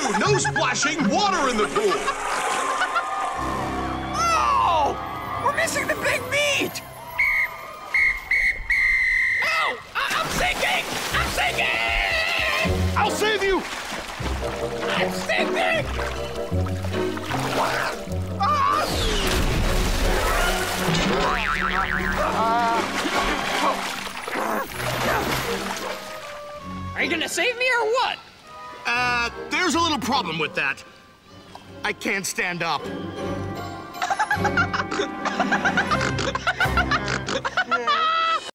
Oh, no splashing water in the pool! Oh! We're missing the big meat! Ow! I'm sinking! I'm sinking! I'll save you! I'm sinking! Are you gonna save me or what? There's a little problem with that. I can't stand up.